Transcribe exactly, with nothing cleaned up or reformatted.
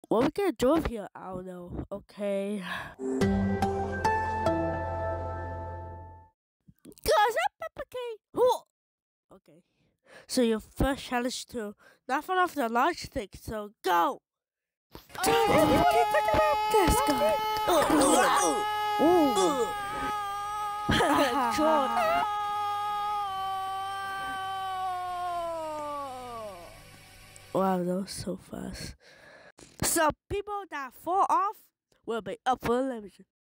Well, we can drove here. I don't know. Okay. Cause I'm Peppa King. Who? Okay. So your first challenge to not fall off the large thing. So go. Let's go. Ooh. John. Wow, that was so fast. So people that fall off will be up for elimination.